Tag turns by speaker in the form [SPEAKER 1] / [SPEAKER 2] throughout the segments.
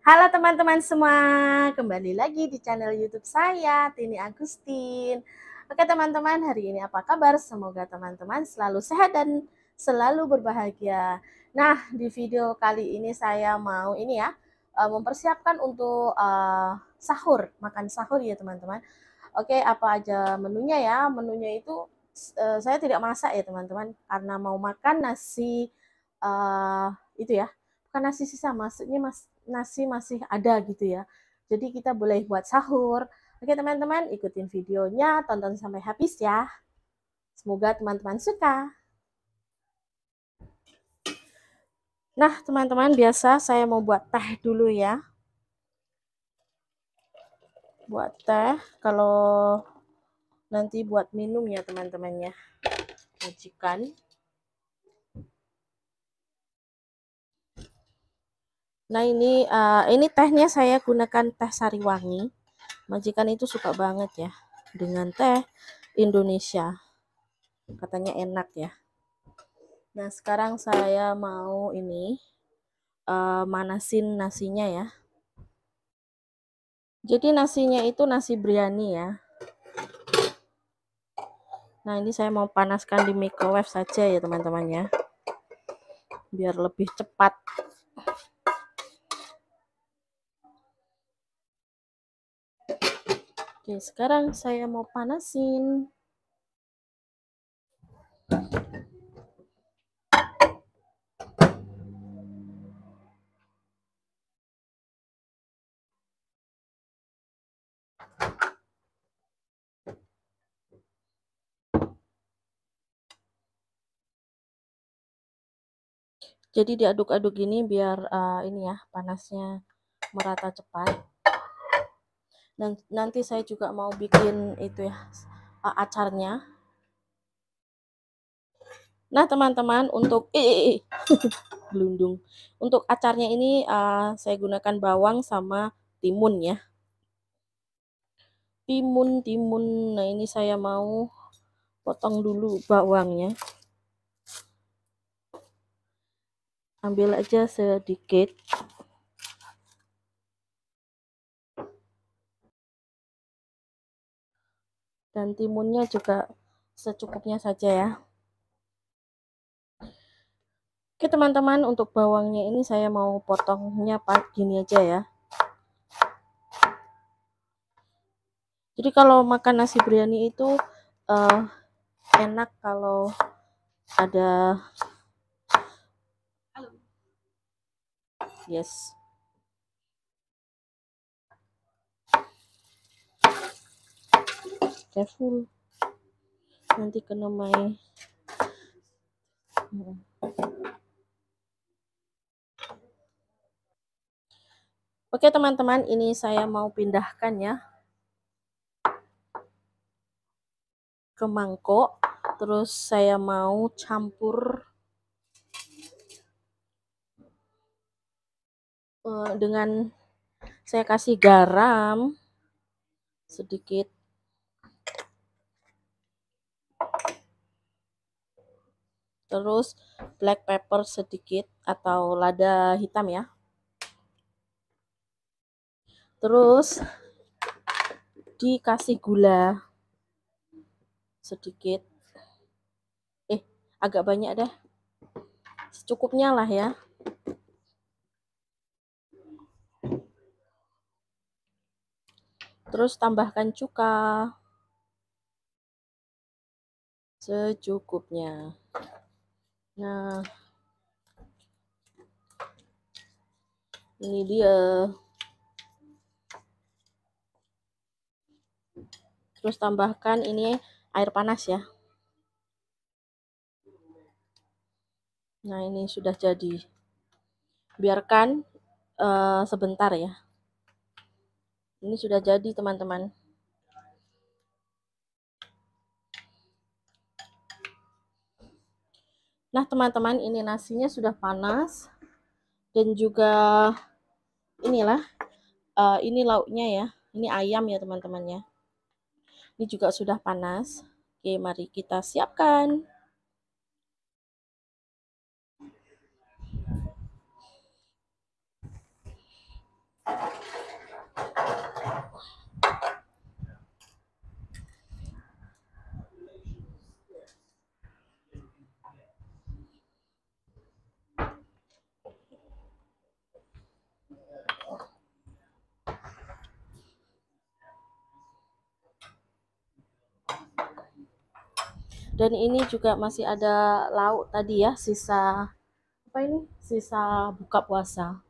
[SPEAKER 1] Halo teman-teman semua, kembali lagi di channel YouTube saya, Tini Agustin. Oke teman-teman, hari ini apa kabar? Semoga teman-teman selalu sehat dan selalu berbahagia. Nah, di video kali ini saya mau mempersiapkan untuk sahur, makan sahur ya teman-teman. Oke, apa aja menunya ya? Menunya itu saya tidak masak ya teman-teman, karena mau makan nasi uh, itu ya, bukan nasi sisa, maksudnya nasi masih ada gitu ya. Jadi kita boleh buat sahur. Oke teman-teman, ikutin videonya, tonton sampai habis ya. Semoga teman-teman suka. Nah teman-teman, biasa saya mau buat teh dulu ya. Buat teh, kalau nanti buat minum ya teman-temannya. Majikan. Nah ini tehnya saya gunakan teh Sariwangi. Majikan itu suka banget ya dengan teh Indonesia. Katanya enak ya. Nah sekarang saya mau manasin nasinya ya. Jadi nasinya itu nasi biryani ya. Nah ini saya mau panaskan di microwave saja ya teman-teman ya, biar lebih cepat. Oke, sekarang saya mau panasin. Jadi diaduk-aduk gini biar panasnya merata cepat. Dan nanti saya juga mau bikin itu ya, acarnya. Nah teman-teman, untuk gelundung, untuk acarnya ini saya gunakan bawang sama timun ya. Timun. Nah ini saya mau potong dulu bawangnya. Ambil aja sedikit. Dan timunnya juga secukupnya saja ya. Oke teman-teman, untuk bawangnya ini saya mau potongnya gini aja ya. Jadi kalau makan nasi biryani itu enak kalau ada careful, nanti kena mai. Oke teman-teman, ini saya mau pindahkan ya ke mangkok. Terus saya mau campur dengan saya kasih garam sedikit, terus black pepper sedikit atau lada hitam ya. Terus dikasih gula sedikit, agak banyak deh, secukupnya lah ya. Terus tambahkan cuka secukupnya. Nah ini dia. Terus tambahkan ini air panas ya. Nah ini sudah jadi, biarkan sebentar ya. Ini sudah jadi teman-teman. Nah teman-teman, ini nasinya sudah panas dan juga inilah ini lauknya ya. Ini ayam ya teman-teman ya. Ini juga sudah panas. Oke, mari kita siapkan. Dan ini juga masih ada lauk tadi ya, sisa apa ini? Sisa buka puasa.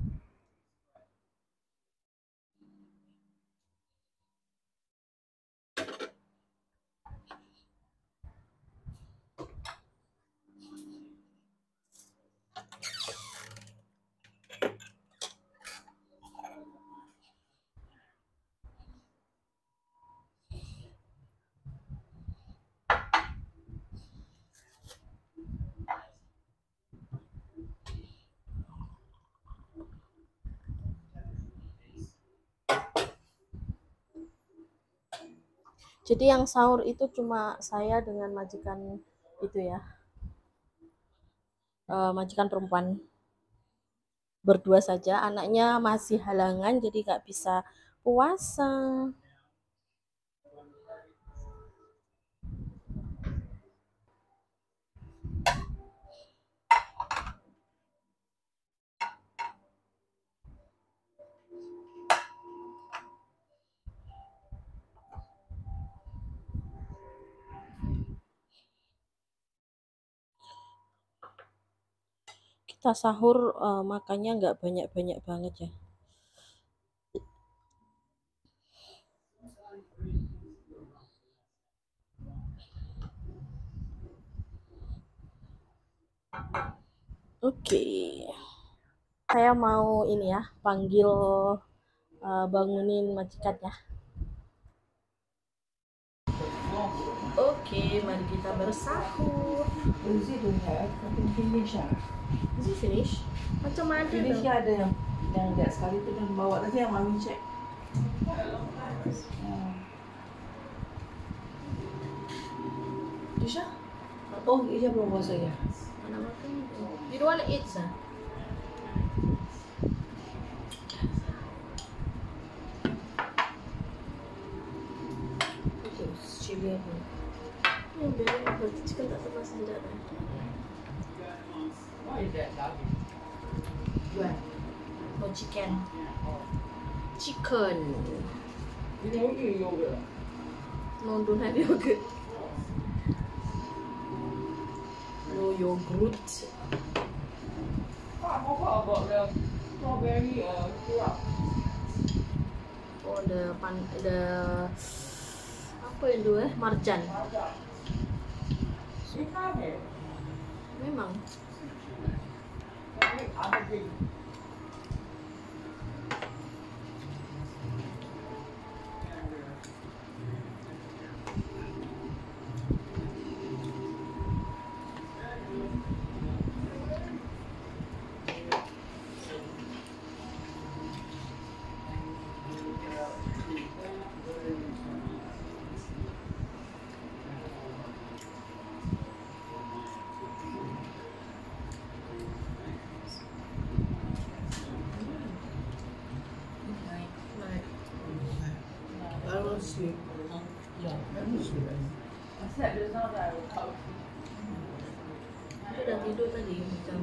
[SPEAKER 1] Jadi yang sahur itu cuma saya dengan majikan itu ya, majikan perempuan berdua saja. Anaknya masih halangan jadi nggak bisa puasa. Kita sahur makannya nggak banyak-banyak banget ya. Oke, saya mau ini ya, panggil bangunin majikannya. Oke, mari kita bersahur.
[SPEAKER 2] Is it don't have? I can finish ah.
[SPEAKER 1] Is it finish? Macam mana
[SPEAKER 2] Finish
[SPEAKER 1] dong?
[SPEAKER 2] ada yang lihat sekali tu dan bawa nanti yang mami cek. Isha? Oh, Isha belum puasa ya?
[SPEAKER 1] Mana makan? You don't wanna eat, sah?
[SPEAKER 2] Itu chili apa?
[SPEAKER 1] Yang biar berarti chicken tak terasa senjata.
[SPEAKER 2] Dua.
[SPEAKER 1] Oh, chicken. Chicken.
[SPEAKER 2] Ini yogurt.
[SPEAKER 1] No, don't have yogurt. No yogurt.
[SPEAKER 2] How about the strawberry syrup?
[SPEAKER 1] Oh, the apa itu marjan. Memang.
[SPEAKER 2] I want sweet. Yeah, I want sweet. Except there's not that coffee.
[SPEAKER 1] Dia dah tidur tadi macam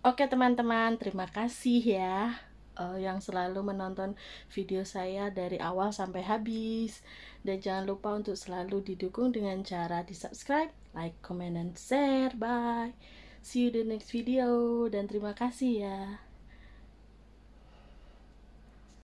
[SPEAKER 1] Oke teman-teman, terima kasih ya yang selalu menonton video saya dari awal sampai habis. Dan jangan lupa untuk selalu didukung dengan cara di subscribe, like, comment, and share. Bye. See you the next video dan terima kasih ya.